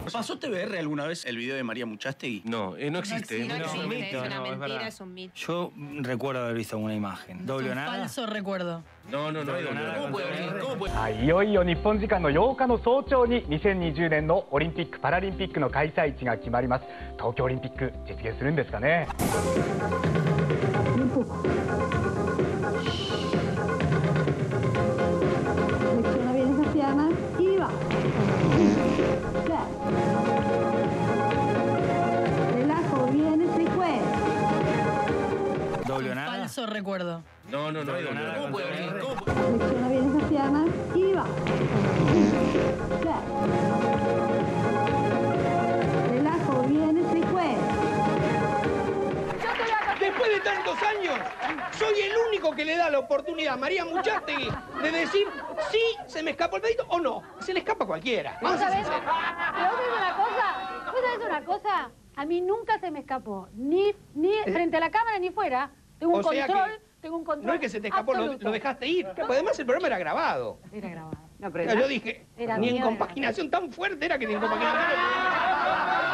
¿Pasó TBR alguna vez el video de María Muchastegui? No, no existe. No existe, es un mito, es una no, es mentira, verdad. es un mito. Yo recuerdo haber visto alguna imagen. ¿Doble o nada? Falso recuerdo. No, no hay doble o nada. ¿Cómo puede venir? ¿Cómo puede? はい、いよいよ日本時間の8日の早朝に2020年のオリンピック・パラリンピックの開催地が決まります。東京オリンピック実現するんですかね。 Flexiona bien esas piernas y va. Relajo bien ese cuello. ¿Doble o nada? Falso recuerdo. No hay doble o nada. ¿Cómo puede venir? ¿Cómo puede? Flexiona bien esas piernas y va. Relajo bien ese cuello. Después de tantos años, soy el único que le da la oportunidad a María Muchastegui de decir si se me escapó el pedito o no. Se le escapa a cualquiera. ¿Vos Vamos a ser sabés? sinceros. Pero vos sabés una cosa, vos sabés una cosa, a mí nunca se me escapó, ni frente a la cámara ni fuera. Tengo un O sea control, que tengo un control. No es que se te escapó, lo absoluto. dejaste ir. Porque además el programa era grabado. Era grabado. No, O sea, yo dije, Era ni en mío, compaginación tan fuerte era que ni en compaginación.